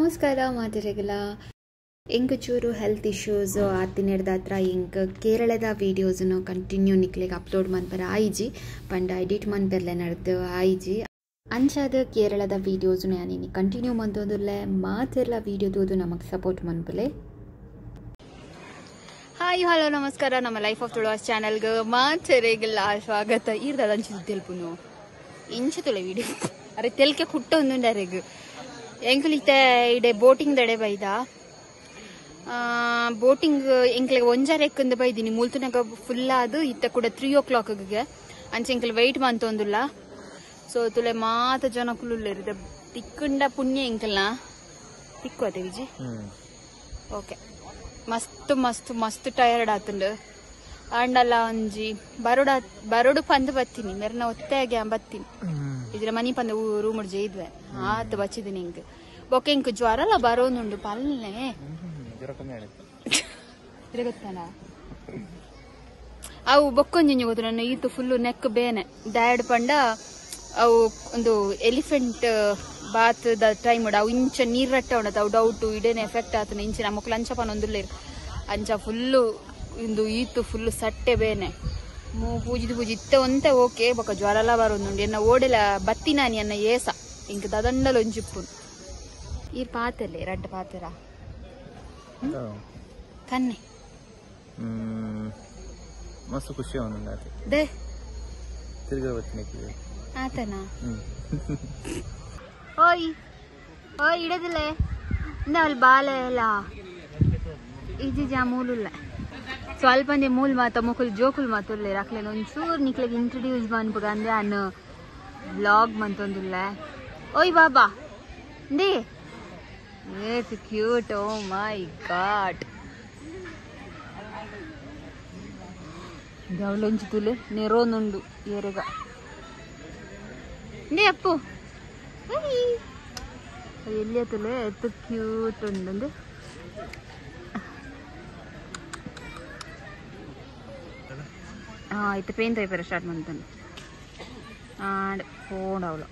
ನಮಸ್ಕಾರ ಮಾತಿರೆಗಲ ಎಂಕ್ ಚೂರು ಹೆಲ್ತ್ ಇಶ್ಯೂಸ್ ಆತಿನೆಡ್ದಾತ್ರ ಎಂಕ್ ಕೇರಳದ ವಿಡಿಯೋಸ್ನು ಕಂಟಿನ್ಯೂ ನಿಕ್ಲೆಗ್ ಅಪ್ಲೋಡ್ ಮನ್ಪರ ಆಯ್ಜಿ ಪಂಡ ಎಡಿಟ್ ಮನ್ಪೆರ್ಲೆ ನಡೆದು ಆಯ್ಜಿ ಅಂಚಾದ ಕೇರಳದ ವಿಡಿಯೋಸ್ನು ಯಾನಿನಿ ಕಂಟಿನ್ಯೂ ಮಂತೊಂದುಲ್ಲೆ ಮಾತೆರ್ಲ ವಿಡಿಯೋ ತೂದು ನಮಕ್ ಸಪೋರ್ಟ್ ಮನ್ಪಲೆ. ಹಾಯ್ ಹಲೋ ನಮಸ್ಕಾರ ನಮ್ಮ ಲೈಫ್ ಆಫ್ ತುಳುವಾಸ್ ಚಾನಲ್ಗೆ ಮಾತೆರೆಗಲ ಸ್ವಾಗತ. ಈರ್ದಾದ ಅಂಚಿದು ತೆಲ್ಪುನು ಇಂಚು ತುಳೆ ವಿಡಿಯೋ ಅರೆ ತೆಲ್ಕೆ ಕುಟ್ಟ ಒಂದುಂಡರೆಗ್ ಎಂಕ್ಲಿತೆ ಇಡೆ ಬೋಟಿಂಗ್ ದಡೆ ಬೈದ ಬೋಟಿಂಗ್ ಎಂಕ್ಲೆ ಒಂಜಾರೆಕ್ಕಂದು ಬೈದಿನಿ ಮೂಲ್ತುನಾಗ ಫುಲ್ ಆದು ಇತ್ತ ಕೂಡ 3 o'clock ಅಂಚೆ ಎಂಕ್ಲೆ ವೈಟ್ ಮಂತೊಂದುಲ್ಲ. ಸೊ ತುಲೆ ಮಾತ ಜನ ಕುಲುಲ್ಲೆರಿದ ತಿಕ್ಕುಂಡ ಪುಣ್ಯ ಎಂಕಲ್ನ ತಿಕ್ಕೋತೆ ವಿಜಿ. ಓಕೆ ಮಸ್ತ್ ಮಸ್ತ್ ಮಸ್ತ್ ಟಯರ್ಡ್ ಆತುಂಡು ಅಂಡಲ್ಲ ಒಂಜಿ ಬರೋಡು ಪಂದ್ ಬತ್ತೀನಿ ಮೆರ್ನ ಒತ್ತಾಗೆ ಬತ್ತೀನಿ ಇದ್ರ ಮನಿ ಪಂದ ರೂಮ್ ಜೈದ್ವೆ ಆತ ಬಚ್ಚಿದೀನಿ ಇಂಕ್ ಬೊಕ್ಕ ಇಂಕ್ ಜ್ವರ ಎಲ್ಲ ಬರೋನುಂಡು ಪಲ್ಲೆ ಗೊತ್ತಾನ ಅವು ಬೊಕ್ಕೊಂಜಿ ಗೊತ್ತು ನನ್ನ ಈತು ಫುಲ್ಲು ನೆಕ್ ಬೇನೆ ಡ್ಯಾಡ್ ಪಂಡ ಅವು ಒಂದು ಎಲಿಫೆಂಟ್ ಬಾತ್ ದ ಟೈಮ್ ಅವು ಇಂಚ ನೀರ್ ರಟ್ಟ ಉಂಡತ ಅವು ಡೌಟು ಇಡೇನೆ ಎಫೆಕ್ಟ್ ಆತನ ಇಂಚ ನಮ್ಮಕ್ಲು ಅಂಚ ಪನೊಂದುಲ್ಲೇರು ಅಂಚ ಫುಲ್ಲು ಇಂದು ಈತು ಫುಲ್ಲು ಸಟ್ಟೆ ಬೇನೆ ಪೂಜಿದು ಪೂಜಿ ಇತ್ತ ಒಂತೆ ಓಕೆ ಬೊಕ್ಕ ಜ್ವರ ಎಲ್ಲ ಬರೋದುಂಡು ಎನ್ನ ಓಡೆಲ ಬತ್ತಿನಾನಿ ಅನ್ನ ಏಸ ಇಂಕ ದದಂಡಲ ಒಂಜಿಪ್ಪುನು ಈ ಪಾತೆಲೆ ರಡ್ಡ ಪಾತೆರ ಕನ್ನೆ ಮಸ್ತ್ ಖುಷಿ ಅವನುಂಡು ದೇ ತಿರ್ಗಾ ಬತ್ತಿನ ಆತನಾ ಓಯ್ ಓಯ್ ಇಡದಿಲ್ಲೆ ಇಂದ ಅಲ್ಲಿ ಬಾಲೆ ಎಲ್ಲ ಇಜ್ಜಿ ಮೂಲುಲ್ಲ ಸ್ವಲ್ಪ ಮೂಲ್ ಮಾತ ಮುಕುಲ್ ಜೋಕುಲ್ ಮಾತುಲ್ಲೆ ರಾಕ್ಲೇನು ಒಂಚೂರು ನಿಕ್ಲೆಗ್ ಇಂಟ್ರಡ್ಯೂಸ್ ಮನ್ಪುಗ ಅಂದ್ರೆ ಅನ್ನು ವ್ಲಾಗ್ ಮಂತೊಂದುಲ್ಲ. ಓಯ್ ಬಾಬಾ ದೇ ಏತ್ ಕ್ಯೂಟ್, ಓ ಮೈ ಗಾಡ್. ದವಳೊಂಚು ತುಲೆ ನೆರೋನುಂಡು ಏರೆಗ ದೇ ಅಪ್ಪು ಎಲ್ಲಿಯ ತುಲೆ ಎತ್ತು ಕ್ಯೂಟ್ ಉಂಡು. ಇತ್ತು ಪೇನ್ ತೈಪರ ಸ್ಟಾರ್ಟ್ ಮಾಡ್ತಾನೆ ಹೋಂಡವಳು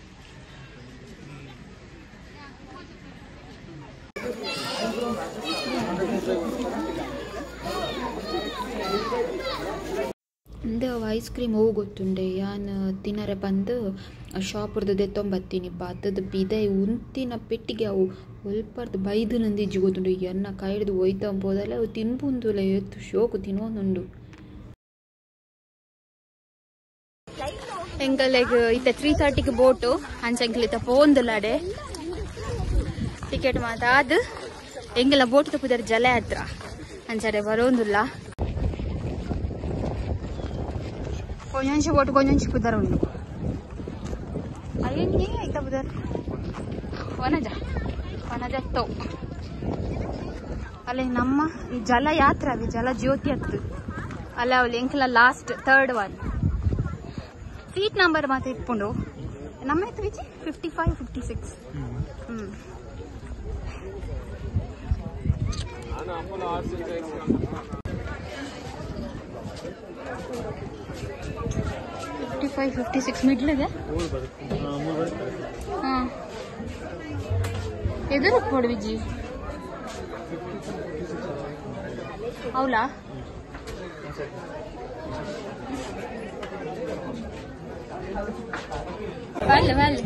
ಅಂದೆ ಅವು ಐಸ್ ಕ್ರೀಮ್ ಹೋಗಿ ಗೊತ್ತುಂಡೆ ಯಾನು ತಿನ್ನರೆ ಬಂದು ಶಾಪರ್ದು ದೆತ್ತೊಂಬತ್ತೀನಿ ಬತ್ತದ ಬಿದೆ ಉಂತಿನ ಪೆಟ್ಟಿಗೆ ಅವು ಒಲ್ಪರ್ದು ಬೈದು ನಂದಿಜ್ಜಿ ಗೊತ್ತುಂಡು ಎನ್ನ ಕೈ ಹಿಡಿದು ಒಯ್ತಂಬೋದಲ್ಲ ಅವು ತಿನ್ಬುಂದುಲ್ಲ ಎತ್ತು ಶೋಕು ತಿನ್ನೋನುಂಡು. ಎಂಕಲೆಗ್ ಇತ್ತ 3:30 ಬೋಟು ಅಂಚ ಎಂಕಲ್ ಇತ್ತ ಪೋಂದುಲಾಡೆ ಟಿಕೆಟ್ ಮಾತಾದ್ ಎಂಗೆಲ್ಲ ಬೋಟ್ ತಪ್ಪುದಾರೆ ಜಲೆ ಹತ್ರ ಅಂಚಡೆ ಬರೋಂದುಲ್ಲ. ಕೊಂಚ ಬೋಟ್ ಕೊಂಚ ಪುದರ್ ಉಂಡು ಅಯ್ಯಂಗೆ ಐತ ಪುದರ್ ವನಜ ತೋ ಅಲ್ಲೇ ನಮ್ಮ ಈ ಜಲ ಯಾತ್ರೆ ಅವಿ ಜಲ ಜ್ಯೋತಿ ಹತ್ತು ಅಲ್ಲ ಅವಳು ಎಂಕಲ last 3rd one seat number ಮಾತ್ರ ಇಟ್ಕೊಂಡು ನಮ್ಮ ಎತ್ತು ವಿಜಿ 55, 56 56 ಮಿಡ್ಲಿಗೆ ಎದುರು ಕೊಡು ವಿಜಿ ಅವಳಾ vale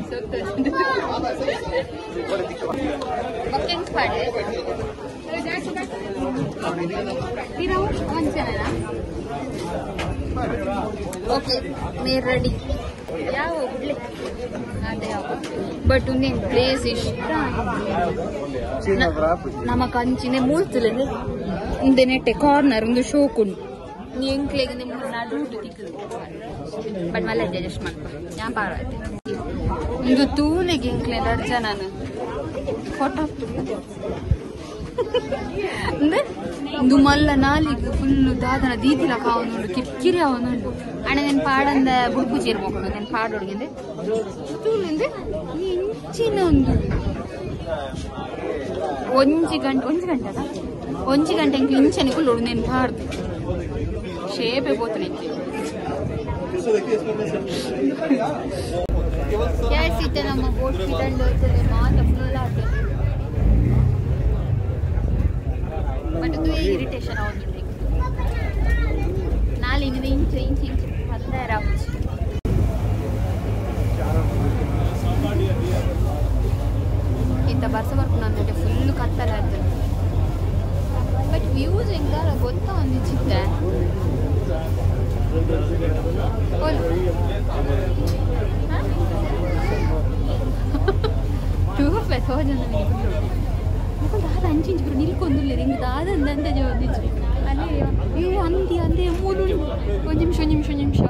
ಓಕೆ ನೀರ್ ರೆಡಿ ಯಾವ ಬಿಡ್ಲಿ ಅದೇ ಬಟ್ ಒಂದೇನು ಪ್ಲೇಸ್ ಇಷ್ಟ ನಮ್ಮ ಕಂಚಿನ ಮೂಳ್ತಿಲ್ಲ ಇಂದೆ ನೆಟ್ಟೆ ಕಾರ್ನರ್ ಒಂದು ಶೋಕುಂಡು ನೀ ಎಂಕ್ಲೆಗೆ ನಿಮ್ಮ ನಡುಟು ತಿಕ್ಕದು ಬಟ್ ಮಲ್ಲ ಅಡ್ಜಸ್ಟ್ ಮಾಡ್ಕೊ ಯಾ ಪಾರೈತೆ ಇದು ತೂಲಿಗೆ ಎಂಕ್ಲೆ ನಡ್ಜ ನಾನು ಫೋಟೋ ಅಂದ್ರೆ ಇದು ಮಲ್ಲ ನಾಲಿಗೆ ಫುಲ್ಲು ದಾದನ ದೀದಿಲ ಕಾವನುಂಡು ಕಿರಿಕಿರಿ ಅವನುಂಡು ಅಣ್ಣ ನೆನ್ ಪಾಡಂದ ಬುಡ್ಪು ಚೇರ್ಬೇಕು ನೆನ್ ಪಾಡೊಡ್ಗಿಂದೆ ತೂಲಿಂದೆ ಇಂಚಿನ ಒಂದು ಒಂಜಿ ಗಂಟೆ ಇಂಚನೆ ಕುಲ್ಲೋಡು ನೆನ್ ಪಾಡ್ದು ಶೇಪೆ ಬೋತನೆ Yes, it's a boat fit and it's a full ಆಯ್ತಾ ಬರ್ಸವರ್ಕು ನಂದಿದೆ ಫುಲ್ಲು ಕತ್ತಲ ಆಯ್ತು ಬಟ್ ವ್ಯೂಸ್ ಹೆಂಗಾರ ಗೊತ್ತಾ ಒಂದು ಚಿತ್ತೆ అంచించుకురు నిల్కొందులే ఇంక దాదంతే చోదించు అదే ఏ అంది అందే మూడు కొంచెం నిమిషం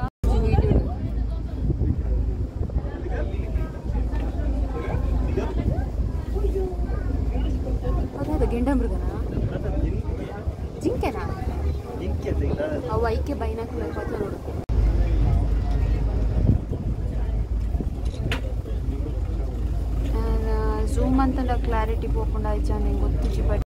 ಅದ ಗೆಂಡ ಮೃಗನಾ ಜಿಂಕೆನಾ ಅವು ಐಕೆ ಬೈನಾಕುಲರ್ ಪತ್ರ ನೋಡು ಝೂಮ್ ಅಂತ ಕ್ಲಾರಿಟಿ పోకుండా ಆಯ್ತಾ ನಿಂಗೆ ಗೊತ್ತಿಚ್ಚಿ ಬಟ್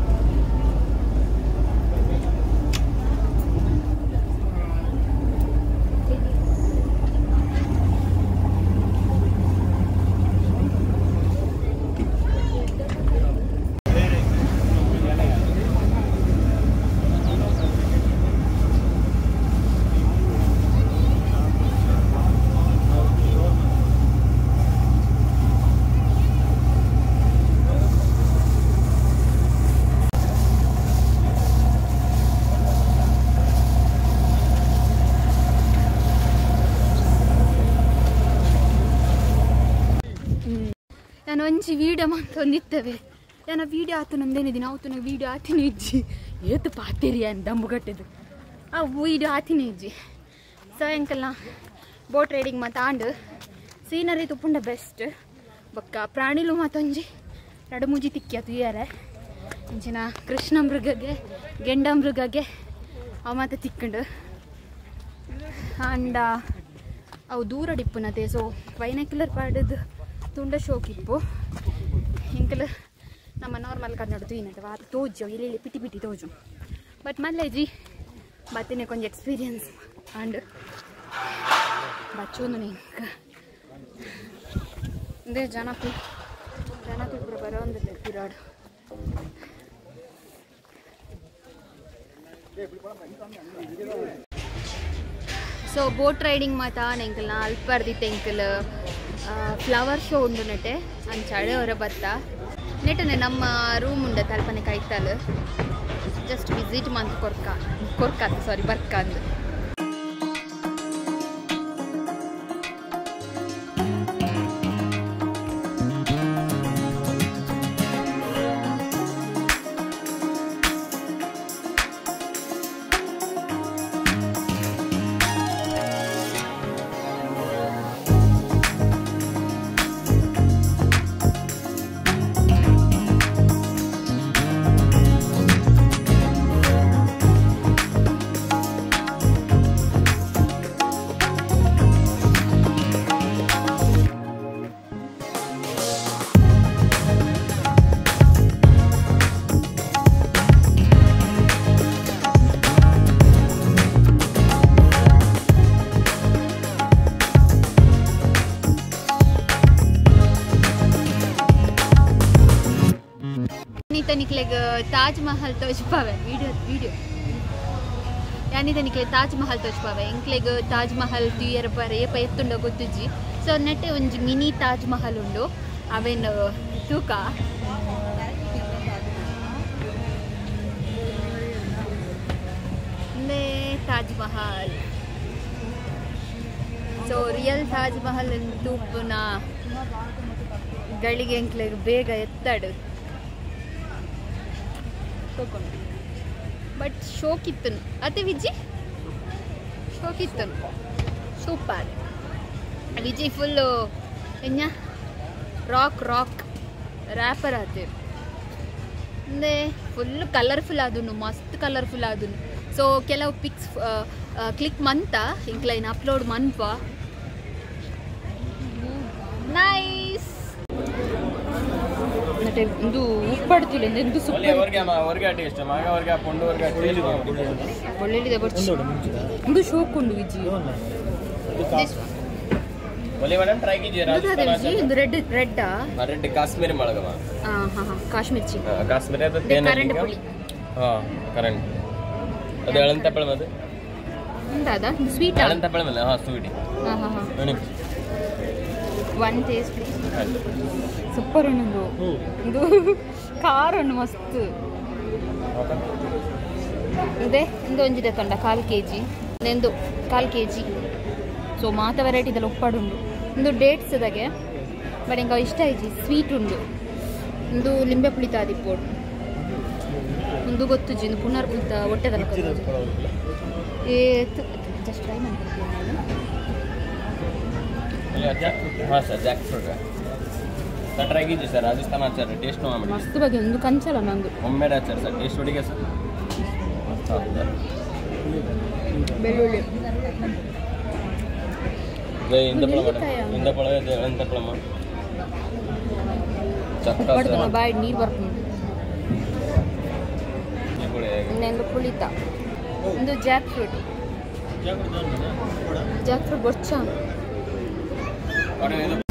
ನಾನು ಒಂಜಿ ವೀಡಿಯೋ ಮಂತೊಂದಿತ್ತವೆ ನಾನು ವೀಡಿಯೋ ಆತನೊಂದೇನಿದ್ದೀನಿ ಅವತ್ತು ನನಗೆ ವೀಡಿಯೋ ಆತಿನಿ ಇಜ್ಜಿ ಏತು ಪಾತಿರಿ ಅಂತ ದಮ್ಮುಗಟ್ಟಿದ್ದು ಆ ವೀಡಿಯೋ ಆತಿನಿ ಇಜ್ಜಿ ಸಾಯಂಕಾಲ ಬೋಟ್ ರೈಡಿಂಗ್ ಮಾತಾಂಡು ಸೀನರಿ ತುಪ್ಪುಂಡ ಬೆಸ್ಟ್ ಬೊಕ್ಕ ಪ್ರಾಣಿಲು ಮಾತೊಂಜಿ ನಡುಮುಜಿ ತಿಕ್ಕಿಯ ತುಯ್ಯಾರೆ ಇಂಚಿನ ಕೃಷ್ಣ ಮೃಗಗೆ ಗೆಂಡ ಮೃಗಗೆ ಅವು ಮಾತ ತಿಕ್ಕಂಡು ಅಂಡ ಅವು ದೂರ ಡಿಪ್ಪುನತೆ ಸೊ ಬೈನಾಕ್ಯುಲರ್ ಪಾಡದು ತುಂಡ ಶೋಕಿಪ್ಪು ಇಂಕಲು ನಮ್ಮ ನಾರ್ಮಲ್ ಕನ್ನಡ ತೂಯಿನಂತೆ ವಾತ ತೋಜು ಇಲ್ಲಿ ಪಿಟಿ ತೋಜು ಬಟ್ ಮಲ್ಲೇಜಿ ಬತ್ತಿನ ಕೊಂಚ ಎಕ್ಸ್ಪೀರಿಯನ್ಸ್ ಅಂಡ್ ಬಚ್ಚೋನು ನಿಂಕ ಇಂದೇ ಜನಕ್ಕೂ ಪೂರ ಬರೋಂದಿಲ್ಲ ಪಿರಾಡು ಸೊ ಬೋಟ್ ರೈಡಿಂಗ್ ಮಾತಾ ಎಂಕಲ್ನ ಅಲ್ಪರ್ದಿತ್ತೆ ಎಂಕಲ್ ಫ್ಲವರ್ ಶೋ ಉಂಡು ನೆಟ್ಟೆ ಅಂಚಾಡೆ ಅವರ ಬತ್ತ ನೆಟ್ಟನೆ ನಮ್ಮ ರೂಮ್ ಉಂಡ ತಲ್ಪನೆ ಕೈತಲ್ ಜಸ್ಟ್ ವಿಸಿಟ್ ಮಂತ್ ಕೊರ್ಕ ಸಾರಿ ಬರ್ಕ ಅಂದು निकलेग ताजमहल तोचपावे वीडियो यानी निकले ताजमहल तोचपावे इंक्लेग ताजमहल तुयर पर ये पयत्तुंडो गोत्तुज्जि सो नेट्टे ಒಂಜಿ ಮಿನಿ ताजमहल ಉಂಡು ಅವೆನ್ ತೂಕ ನೇ ताजमहल सो रियल ताजमहल तूपुನ ಗಳಿಗೆ ಇಂಕ್ಲೆಗ್ ಬೇಗ ಎತ್ತಡು बट शोकित्तनु अते विजि शोकित्तनु सूपर विजि फुल एन्या राक रैपर आते अंदे फुल कलर्फुल आदुनु मस्त कलर्फुल आदुनु सो केलव पिक्स क्लिक मंत इंक्लैन अपलोड मनप नाइस ಇದು ಉಪ್ಪಡ್ತಿಲ್ಲ ಎಂದು ಸೂಪರ್ ವರ್ಗ ಟೇಸ್ಟ್ ಮಾಗ ವರ್ಗ ಪೊಂಡು ವರ್ಗ ಒಳ್ಳೆದಿದೆ ಬರ್ಚಿ ಇದು ಶೋಕುಂಡು ವಿಜಿ ಒಲೆ ವಡನ್ ಟ್ರೈ कीजिए ರಾಜಸ್ಥಾನ ಇದು ರೆಡ್ ರೆಡ್ ಕಾಶ್ಮೀರಿ ಮಳಗವ ಕಾಶ್ಮೀರ್ ಚಿ ಕಾಶ್ಮೀರಿ ಅದು ತೇನ ಕರೆಂಟ್ ಪುಳಿ ಕರೆಂಟ್ ಅದು ಎಳಂತಪ್ಪಳ ಮದು ಉಂಟಾದ ಸ್ವೀಟ್ ಎಳಂತಪ್ಪಳ ಮಲ್ಲ sweet one taste please super ಉಂಡು ಇದು ಖಾರ ಉಂಡು ಮಸ್ತ್ ಇದೆ ಇಂದು ಒಂಜಿದೆ ಕಂಡ 1/4 kg ಇಂದು 1/4 kg ಸೊ ಮಾತ ವೆರೈಟಿ ಇದೆಲ್ಲ ಉಪ್ಪಾಡುಂಡು ಇಂದು ಡೇಟ್ಸ್ ಇದಾಗೆ ಬಟ್ ಇಂಕ ಇಷ್ಟ ಆಯ್ತು ಸ್ವೀಟ್ ಉಂಡು ಇಂದು ಲಿಂಬೆ ಪುಳಿತ ಆದಿಪ್ಪೋಡು ಇಂದು ಗೊತ್ತುಜಿ ಇಂದು ಪುನರ್ ಪುಳಿತ ಹೊಟ್ಟೆದಲ್ಲ ಜಸ್ಟ್ ಟ್ರೈ ಮಾಡ್ತೀನಿ ಹಾಂ sir jackfruit sir try कीजिए ಸರ್ ರಾಜಸ್ಥಾನ ಆಚಾರ ಟೇಸ್ಟ್ ನೋಡಿ ಮಸ್ತ್ ಬಗ್ಗೆ ಒಂದು ಕಂಚಲ ನಂದು ಒಮ್ಮೆ ಆಚಾರ ಸರ್ ಟೇಸ್ಟ್ ಹೊಡಿಗೆ ಸರ್ ಬೆಳ್ಳುಳ್ಳಿ ಇಂದ ಪಳ ಎಂತ ಪಳಮ್ಮ ಚಕ್ಕ ಬಾಯಿ ನೀರು ಬರ್ತದೆ ಇನ್ನೊಂದು ಪುಳಿತ ಒಂದು ಜಾಕ್ ಫ್ರೂಟ್ ಗೊಚ್ಚ